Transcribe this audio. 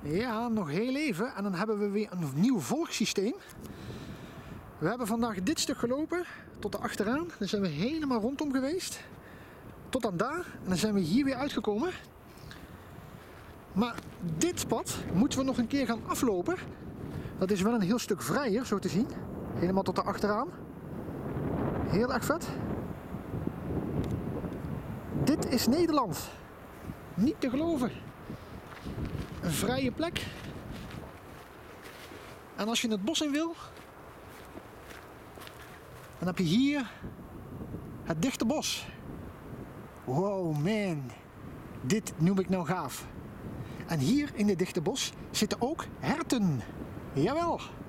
Ja, nog heel even en dan hebben we weer een nieuw volgsysteem. We hebben vandaag dit stuk gelopen tot de achteraan. Dan zijn we helemaal rondom geweest. Tot aan daar. En dan zijn we hier weer uitgekomen. Maar dit pad moeten we nog een keer gaan aflopen. Dat is wel een heel stuk vrijer, zo te zien. Helemaal tot de achteraan. Heel erg vet. Dit is Nederland. Niet te geloven. Een vrije plek. En als je het bos in wil, dan heb je hier het dichte bos. Wow man, dit noem ik nou gaaf. En hier in dit dichte bos zitten ook herten. Jawel.